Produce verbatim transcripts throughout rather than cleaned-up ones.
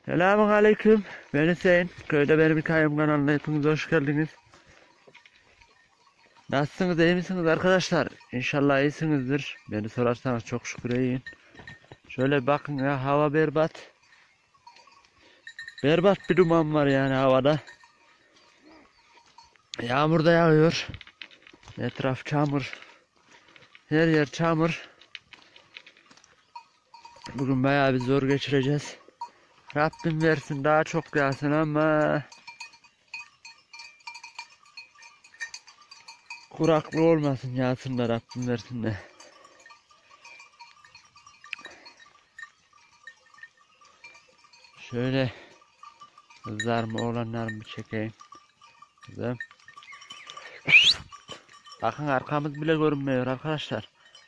Selamun aleyküm. Ben Hüseyin. Köyde benim hikayem kanalına hepiniz hoş geldiniz. Nasılsınız, iyi misiniz arkadaşlar? İnşallah iyisinizdir. Beni sorarsanız çok şükür iyiyim. Şöyle bakın ya, hava berbat. Berbat bir duman var yani havada. Yağmur da yağıyor. Etraf çamur. Her yer çamur. Bugün bayağı bir zor geçireceğiz. Rabbim versin daha çok yağsın ama kuraklık olmasın, yağsın da Rabbim versin de. Şöyle kızlarımı, oğlanlarımı çekeyim. Kızım. Bakın arkamız bile görünmüyor arkadaşlar.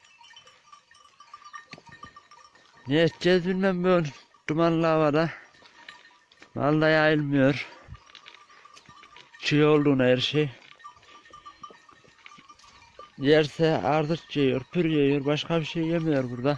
Ne edeceğiz bilmem böyle dumanlı havada. Mal da yayılmıyor. Çiğ olduğuna her şey. Yerse ardıç yiyor, pür yiyor, başka bir şey yemiyor burada.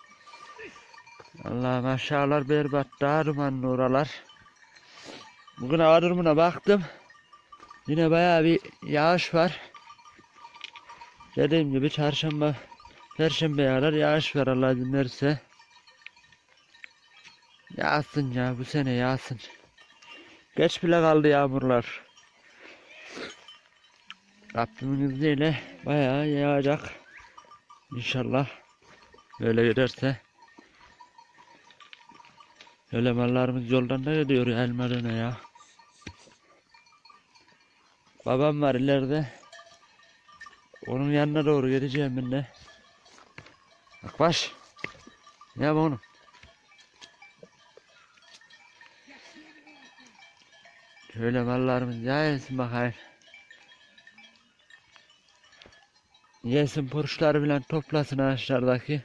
Allah maşallah berbat, daha dumanlı oralar. Bugün hava durumuna baktım. Yine bayağı bir yağış var. Dediğim gibi çarşamba, perşembe kadar yağış var Allah izin verirse. Yağsın ya, bu sene yağsın. Geç bile kaldı yağmurlar. Rabbimin izniyle bayağı yağacak. İnşallah böyle giderse. Öyle mallarımız yoldan da gidiyor ya, elmadına ya. Babam var ileride. Onun yanına doğru gideceğim ben de. Bak baş. Ne yap oğlum? Şöyle mallarımız yayılsın bakayım. Yesin poruşları bilen toplasın ağaçlardaki.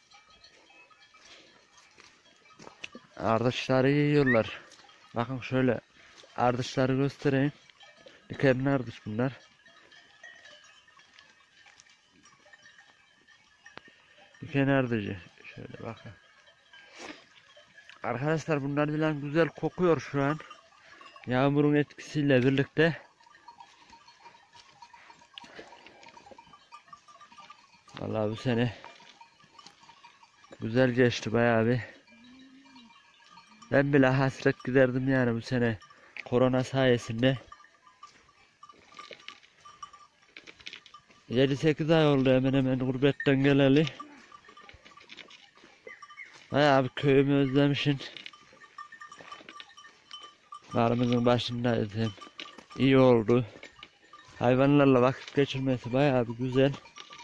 Ardıçları yiyorlar. Bakın şöyle ardıçları göstereyim. Dikenli ardıç bunlar. Diken ardıcı. Şöyle bakın. Arkadaşlar bunlar bilen güzel kokuyor şu an. Yağmurun etkisiyle birlikte. Vallahi bu sene güzel geçti bayağı bir. Ben bile hasret giderdim yani bu sene korona sayesinde. yedi sekiz ay oldu hemen hemen gurbetten geleli. Bayağı bir köyümü özlemişim. Barımızın başındayız hem. İyi oldu. Hayvanlarla vakit geçirmesi bayağı bir güzel.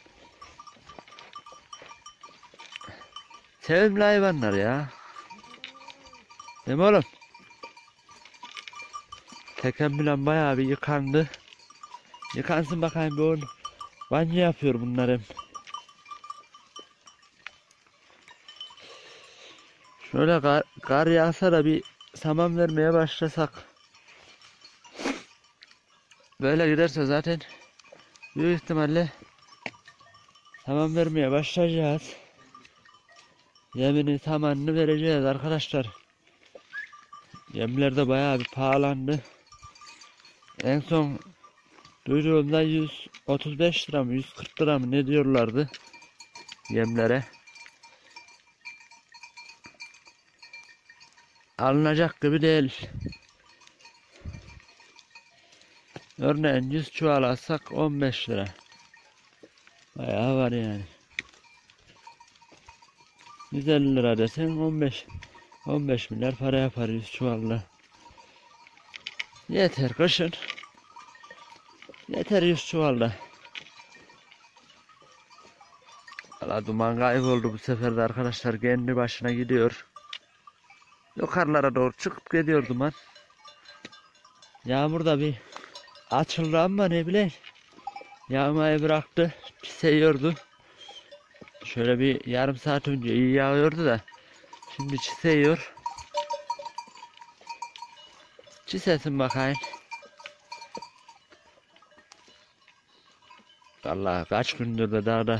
Sevimli hayvanlar ya. Değil mi oğlum? Tekem bilen bayağı bir yıkandı. Yıkansın bakayım bir onu. Banyo yapıyor bunlar hem. Şöyle kar, kar yağsa da bir saman vermeye başlasak. Böyle giderse zaten büyük ihtimalle saman vermeye başlayacağız. Yemini samanını vereceğiz arkadaşlar. Yemler de bayağı bir pahalandı. En son duyduğumda yüz otuz beş lira mı yüz kırk lira mı ne diyorlardı yemlere. Alınacak gibi değil. Örneğin yüz çuval alsak on beş lira. Bayağı var yani. yüz elli lira desen on beş on beş milyar para yapar yüz çuvalla. Yeter kışın. Yeter yüz çuvalda. Valla duman kayboldu bu sefer de arkadaşlar, kendi başına gidiyor. Yukarılara doğru çıkıp gidiyor duman. Yağmur da bir açıldı ama ne bileyim. Yağmayı bıraktı. Çiseyiyordu. Şöyle bir yarım saat önce iyi yağıyordu da. Şimdi çiseyiyor. Çisesin bakayım. Vallahi kaç gündür de dağda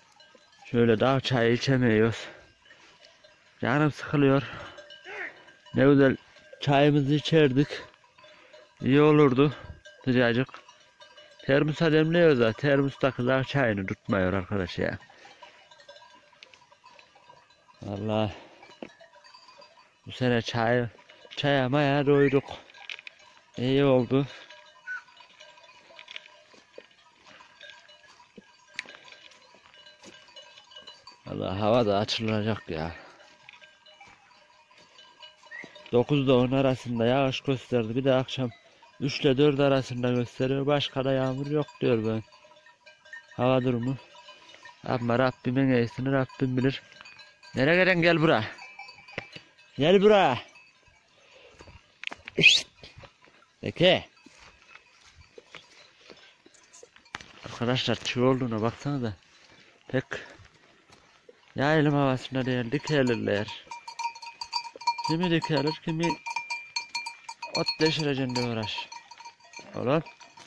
şöyle dağ çayı içemiyoruz. Canım sıkılıyor. Ne güzel çayımızı içerdik. İyi olurdu. Sıcacık. Termosa demliyoruz da termosta kızar çayını tutmuyor arkadaş ya. Vallahi bu sene çay çaya maya doyduk. İyi oldu. Vallahi hava da açılacak ya. dokuzda on arasında yağış gösterdi. Bir de akşam üç ile dört arasında gösteriyor. Başka da yağmur yok diyor ben. Hava durumu. Ama Rabbimin iyisini Rabbim bilir. Nereye gelen gel buraya. Gel buraya. İşte. Peki. Arkadaşlar çiğ olduğuna baksana da. Pek yaylım havasında değil, dikelirler. Kimi dikelir, kimi ot deşirecekinde uğraş. Oğlum.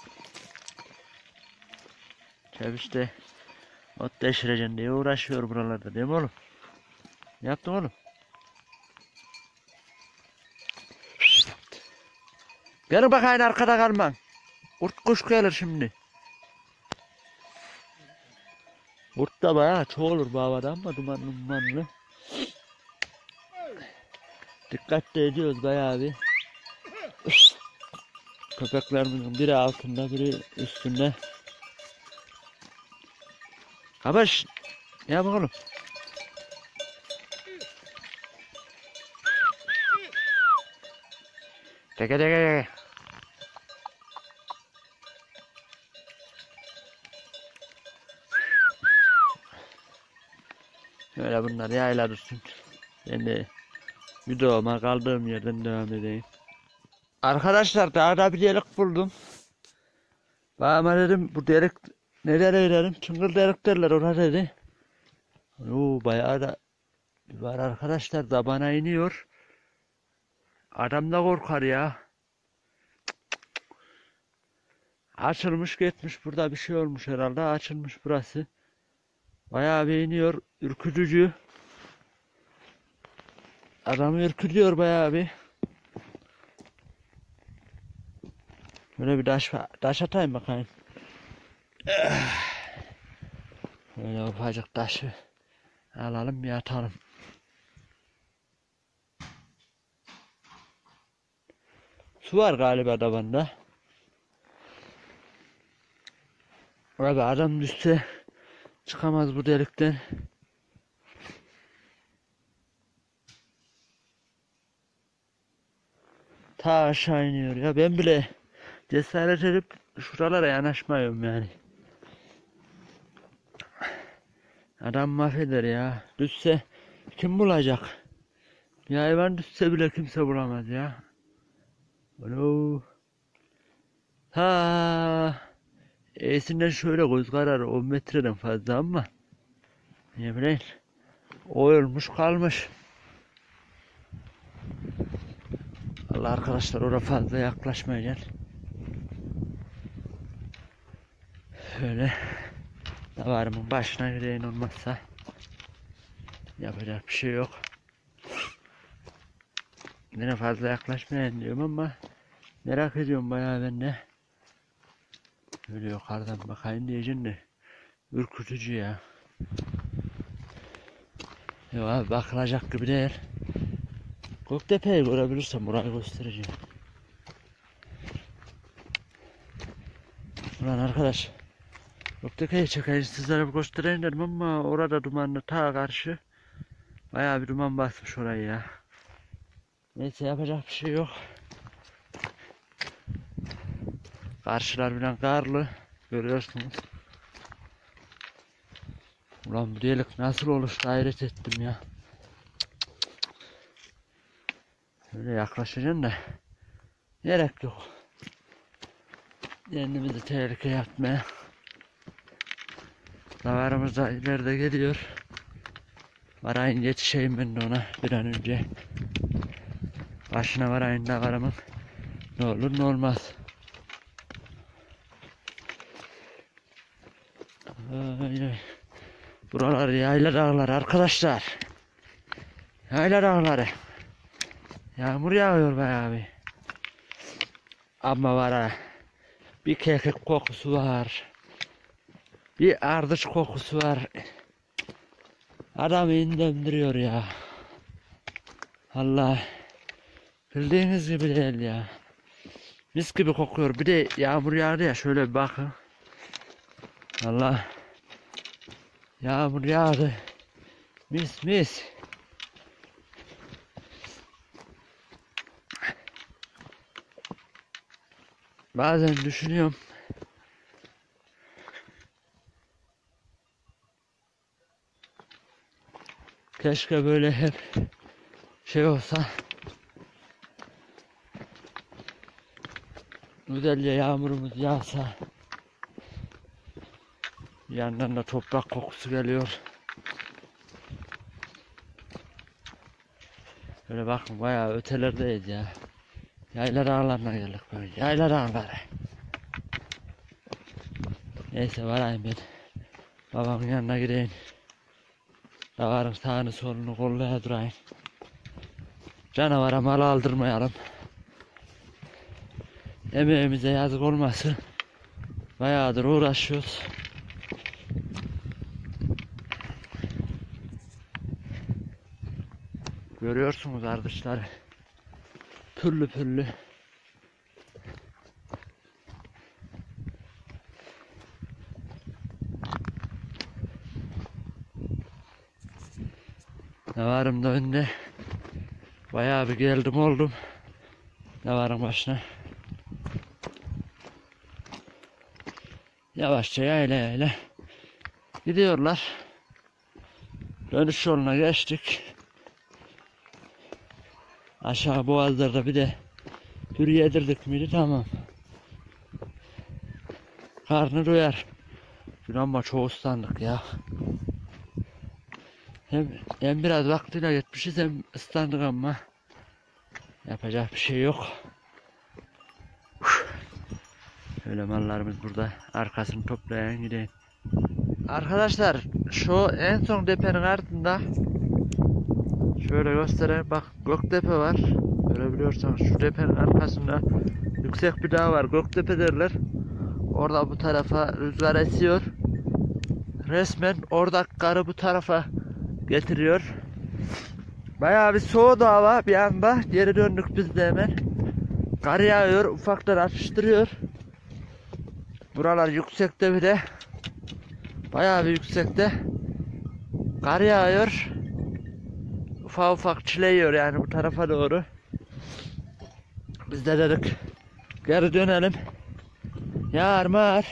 Çevişte ot deşireceksin diye uğraşıyor buralarda değil mi oğlum? Ne yaptın oğlum? Gelin bakayım arkada kalman. Kurt kuş gelir şimdi. Kurt da bayağı çoğulur bu havada ama dumanlı dumanlı. Dikkat de ediyoruz bayağı bir. Köpeklerimizin biri altında biri üstünde. Kabaş. Ne yapalım oğlum? Teke teke teke. Öyle bunlar yayla dursun. Ben de videoma kaldığım yerden devam edeyim. Arkadaşlar dağda bir delik buldum. Bana dedim bu delik nereye gidelim? Çıngıl delik derler ona dedi. Oo, bayağı da var arkadaşlar da bana iniyor. Adam da korkar ya. Açılmış gitmiş burada bir şey olmuş herhalde. Açılmış burası. Bayağı bir iniyor. Ürkütücü. Adamı ürkütüyor bayağı bir. Böyle bir taş, taş atayım bakayım. Böyle ufacık taşı alalım bir atalım. Su var galiba tabanda. Abi adam düşse çıkamaz bu delikten. Ta aşağı iniyor ya. Ben bile cesaret edip şuralara yanaşmıyorum yani. Adam mahveder ya. Düşse kim bulacak? Bir hayvan düşse bile kimse bulamaz ya. Alo. Ha. E'sinden şöyle göz kararı on metreden fazla ama ne bileyim o ölmüş kalmış. Allah arkadaşlar oraya fazla yaklaşmayacaksın. Şöyle davarımın başına gireyim olmazsa yapacak bir şey yok. Yine fazla yaklaşmayayım diyorum ama merak ediyorum bayağı ben de. Böyle yukarıdan bakayım diyeceğim de ürkütücü ya. Yok abi bakılacak gibi değil. Göktepe'yi görebilirsem burayı göstereceğim. Ulan arkadaş Göktepe'yi çekeyim sizlere bir göstereyim dedim ama orada dumanlı ta karşı. Bayağı bir duman basmış orayı ya. Neyse yapacak bir şey yok. Karşılar bilen karlı. Görüyorsunuz. Ulan bu delik nasıl oluştu hayret ettim ya. Böyle yaklaşacaksın da gerek yok. Kendimizi tehlikeye atmaya. Davarımız da ileride geliyor. Varayın yetişeyim ben de ona bir an önce. Başına varayın davarımın. Ne olur ne olmaz. Ay, buralar yayla dağları arkadaşlar. Yayla dağları. Yağmur yağıyor bayağı bir. Ama var ha. Bir kekik kokusu var. Bir ardıç kokusu var. Adamı indemdiriyor ya. Allah. Bildiğiniz gibi değil ya. Mis gibi kokuyor. Bir de yağmur yağdı ya, şöyle bir bakın. Allah. Yağmur yağdı. Mis mis. Bazen düşünüyorum. Keşke böyle hep şey olsa. Güzelce yağmurumuz yağsa. Bir yandan da toprak kokusu geliyor. Böyle bakın bayağı ötelerdeyiz ya. Yayla dağlarına geldik böyle. Yayla dağları. Neyse varayım ben. Babamın yanına gideyim. Davarın sağını solunu kollaya durayım. Canavara mal aldırmayalım. Emeğimize yazık olmasın. Bayağıdır uğraşıyoruz. Görüyorsunuz ardışları. Püllü püllü. Ne varım da önde. Bayağı bir geldim oldum. Ne varım başına. Yavaşça yayla yayla gidiyorlar. Dönüş yoluna geçtik. Aşağı boğazlarda bir de pürü yedirdik miydi tamam. Karnı doyar. Dün ama çok ıslandık ya. Hem, hem biraz vaktiyle gitmişiz hem ıslandık ama yapacak bir şey yok. Öyle mallarımız burada. Arkasını toplayan gideyim. Arkadaşlar şu en son depenin ardında şöyle göstereyim. Bak Göktepe var. Görebiliyorsanız şu depenin arkasında yüksek bir dağ var. Göktepe derler. Orada bu tarafa rüzgar esiyor. Resmen orada karı bu tarafa getiriyor. Bayağı bir soğudu hava bir anda. Geri döndük biz de hemen. Kar yağıyor. Ufaktan atıştırıyor. Buralar yüksekte bir de. Bayağı bir yüksekte. Kar yağıyor. Ufak ufak çileyiyor yani bu tarafa doğru. Biz de dedik geri dönelim. Yağar mağar.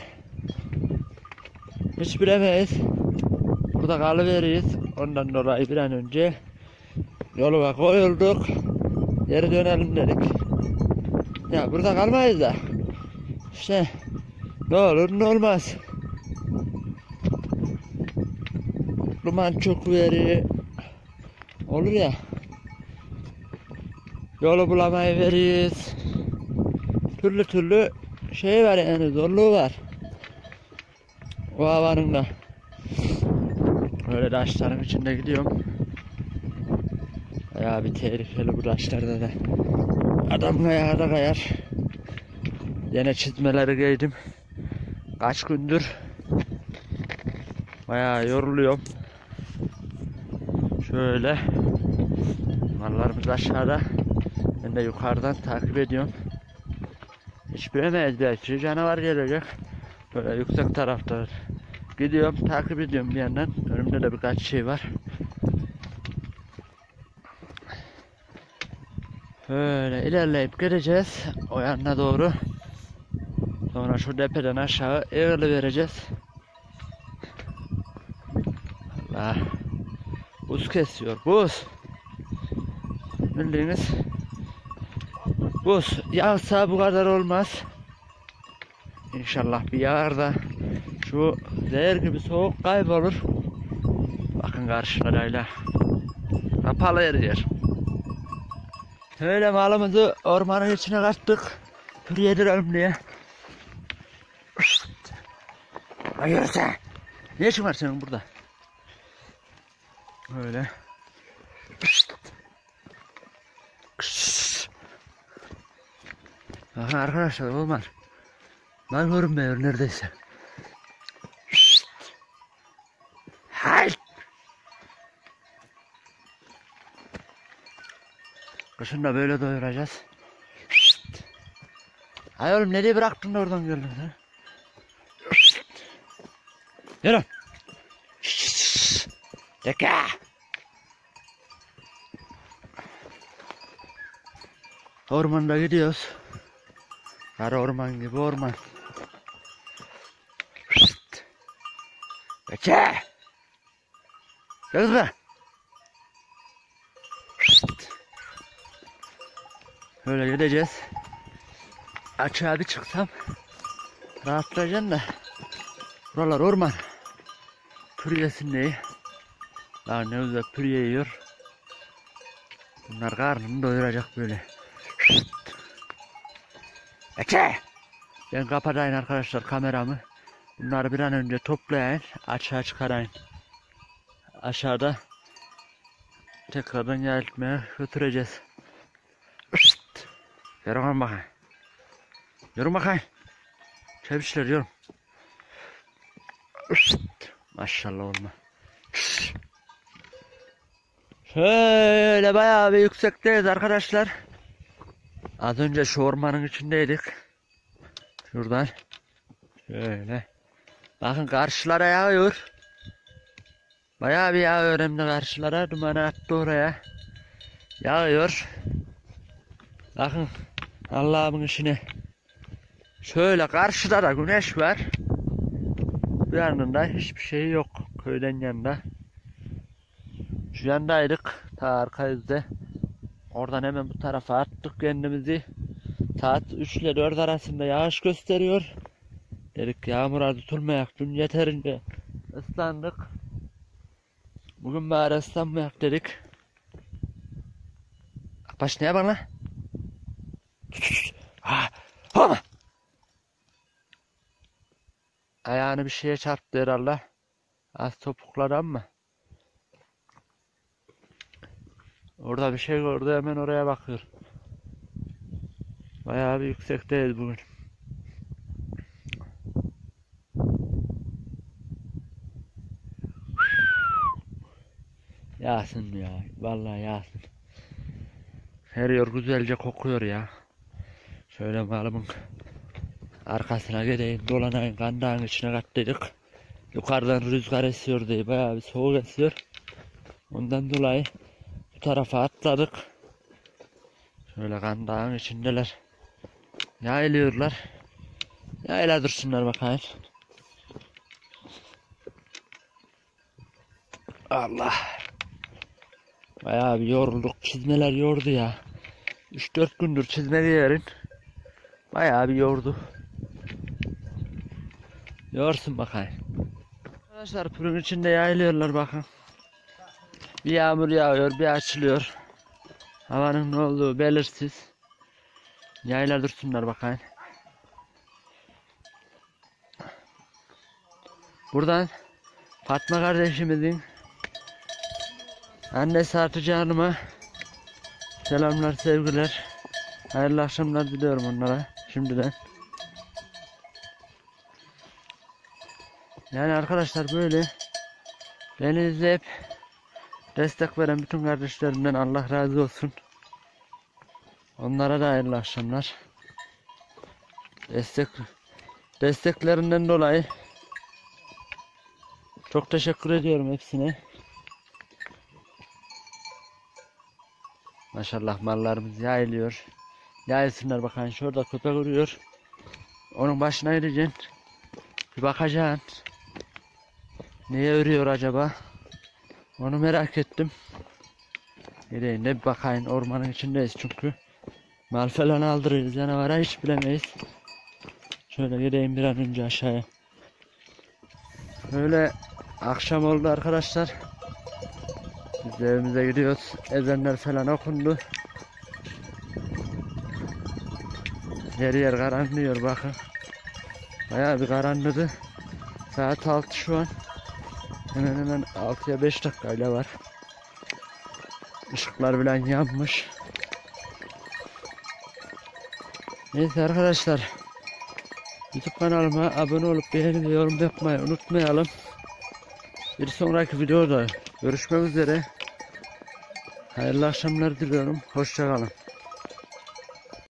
Hiç bilemeyiz. Burada kalıveririz. Ondan dolayı bir an önce yoluna koyulduk. Geri dönelim dedik. Ya burada kalmayız da. İşte ne olur ne olmaz. Duman çok veri olur ya. Yolu bulamayı veririz. Türlü türlü şey var yani, zorluğu var. O havanın da. Öyle taşların içinde gidiyorum. Bayağı bir tehlikeli bu taşlarda da. Adam ayağı da kayar. Yine çizmeleri giydim. Kaç gündür bayağı yoruluyorum. Şöyle mallarımız aşağıda. Ben de yukarıdan takip ediyorum. Hiç bilemeyiz, belki canavar gelecek. Böyle yüksek tarafta gidiyorum, takip ediyorum bir yandan. Önümde de birkaç şey var. Böyle ilerleyip gideceğiz o yana doğru. Sonra şu tepeden aşağı eğri vereceğiz. Allah. Buz kesiyor, buz. Bildiğiniz buz. Yağsa bu kadar olmaz. İnşallah bir yağar da şu zehir gibi soğuk kaybolur. Bakın karşılarıyla kapalı yer yer. Öyle malımızı ormanın içine kattık. Pür yedirelim diye. Hayır sen. Ne işin var senin burada? Öyle. Bakın arkadaşlar olmaz. Ben görünmüyor neredeyse. Şşt. Hay. Kışın da böyle doyuracağız. Şşt. Hay oğlum nereye bıraktın da oradan geldin ha? Şşt. Yürü. Şşt. Deka. Ormanda gidiyoruz. Kara orman gibi orman. Şşt. Deka. Gel kızım. Şşt. Böyle gideceğiz. Açığa bir çıksam rahatlayacaksın da. Buralar orman. Püryesin neyi? Daha ne güzel pürye yiyor. Bunlar karnını doyuracak böyle. Şşt. Eke. Ben kapatayım arkadaşlar kameramı. Bunları bir an önce toplayın. Açığa çıkarayım. Aşağıda tekrardan yayıltmaya götüreceğiz. Şşt. Yürü bakayım. Yürü bakayım. Çevişler yürü. Şşt. Maşallah olma. Şşt. Şöyle bayağı bir yüksekteyiz arkadaşlar. Az önce şu ormanın içindeydik. Şuradan. Şöyle. Bakın karşılara yağıyor. Bayağı bir yağıyor hem de karşılara. Dumanı attı oraya. Yağıyor. Bakın Allah'ımın işine. Şöyle karşıda da güneş var. Bir yanında hiçbir şey yok. Köyden yanında. Şu yandaydık. Ta arka yüzde. Oradan hemen bu tarafa attık kendimizi. Saat üç ile dört arasında yağış gösteriyor. Dedik yağmura tutulmayak. Dün yeterince ıslandık. Bugün bari ıslanmayak dedik. Baş ne yapalım lan? Ha, ha. Ayağını bir şeye çarptı herhalde. Az topukladı ama. Orada bir şey gördü hemen oraya bakıyor. Bayağı bir yüksekteyiz bugün. Yağsın ya. Vallahi yağsın. Her yer güzelce kokuyor ya. Şöyle malımın arkasına gideyim dolanayım. Kandağın içine kattıydık. Yukarıdan rüzgar esiyor diye bayağı bir soğuk esiyor. Ondan dolayı bu tarafa atladık. Şöyle kandağın içindeler. Yayılıyorlar. Yayla dursunlar bakayım. Allah. Bayağı bir yorulduk. Çizmeler yordu ya. üç dört gündür çizme giyerim. Bayağı bir yordu. Yorsun bakayım. Arkadaşlar pürün içinde yayılıyorlar bakın. Bir yağmur yağıyor, bir açılıyor. Havanın ne olduğu belirsiz. Yayla dursunlar bakayım. Buradan Fatma kardeşimizin annesi Hatice Hanım'a selamlar, sevgiler. Hayırlı akşamlar diliyorum onlara şimdiden. Yani arkadaşlar böyle beni izleyip destek veren bütün kardeşlerimden Allah razı olsun. Onlara da hayırlı akşamlar. Destek desteklerinden dolayı çok teşekkür ediyorum hepsine. Maşallah mallarımız yayılıyor. Yayılsınlar bakın şurada köpek vuruyor. Onun başına gideceksin. Bir bakacaksın. Niye örüyor acaba? Onu merak ettim. Gideyim de bir bakayım, ormanın içindeyiz çünkü. Mal falan aldırırız, canavara hiç bilemeyiz. Şöyle gideyim bir an önce aşağıya. Böyle akşam oldu arkadaşlar. Biz de evimize gidiyoruz. Ezanlar falan okundu. Yer yer karanlıyor bakın. Bayağı bir karanlıdı. Saat altı şu an. Hemen hemen altıya beş dakikayla var. Işıklar falan yanmış. Neyse arkadaşlar. YouTube kanalıma abone olup beğeni ve yorum yapmayı unutmayalım. Bir sonraki videoda görüşmek üzere. Hayırlı akşamlar diliyorum. Hoşça kalın.